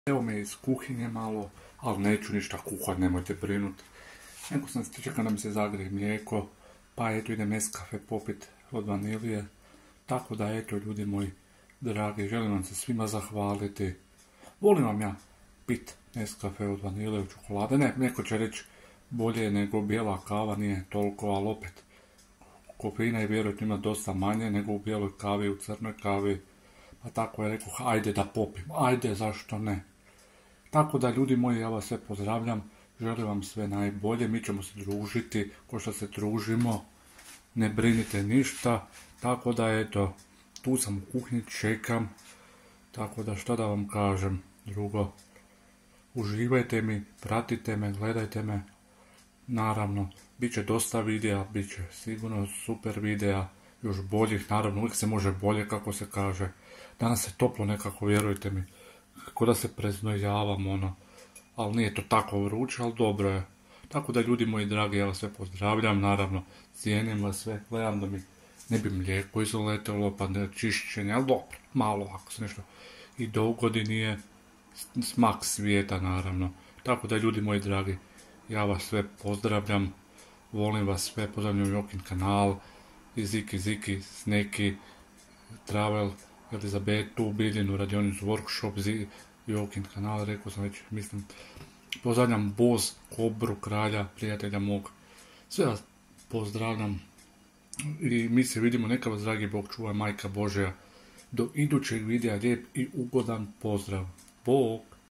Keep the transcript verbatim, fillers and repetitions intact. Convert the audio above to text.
Evo me iz kuhinje malo, ali neću ništa kuhat, nemojte brinuti. Neko sam čekao da mi se zagrije mlijeko, pa eto idem Nescafe popit od vanilije. Tako da eto ljudi moji dragi, želim vam se svima zahvaliti. Volim vam ja pit Nescafe od vanilije u čokolade. Ne, neko će reći bolje nego bijela kava, nije toliko, ali opet kofeina je vjerojatno ima dosta manje nego u bijeloj kavi, u crnoj kavi. Pa tako je rekao, ajde da popim, ajde zašto ne. Tako da ljudi moji, ja vas sve pozdravljam, želim vam sve najbolje, mi ćemo se družiti, ko što se družimo, ne brinite ništa, tako da eto, tu sam u kuhinji, čekam, tako da šta da vam kažem drugo, uživajte mi, pratite me, gledajte me, naravno, bit će dosta videa, bit će sigurno super videa, još boljih, naravno, uvijek se može bolje, kako se kaže, danas je toplo nekako, vjerujte mi, kako da se preznojavam, ono, ali nije to tako vruće, ali dobro je. Tako da ljudi moji dragi, ja vas sve pozdravljam, naravno, cijenim vas sve, gledam da mi ne bi mlijeko izoletilo, pa ne čišćenje, ali dobro, malo ako se nešto i dogodi, nije smak svijeta, naravno. Tako da ljudi moji dragi, ja vas sve pozdravljam, volim vas sve, pozdravljam Jokin kanal, i Ziki Ziki, Sneki, Travel, Elizabetu, Biljinu, radionicu, workshop, Jokin kanal, rekao sam već, mislim, pozdravljam Boz, Kobru, kralja, prijatelja mog, sve vas pozdravljam i mi se vidimo, neka vas dragi Bog čuva, majka Božja, do idućeg videa, lijep i ugodan pozdrav, Bog!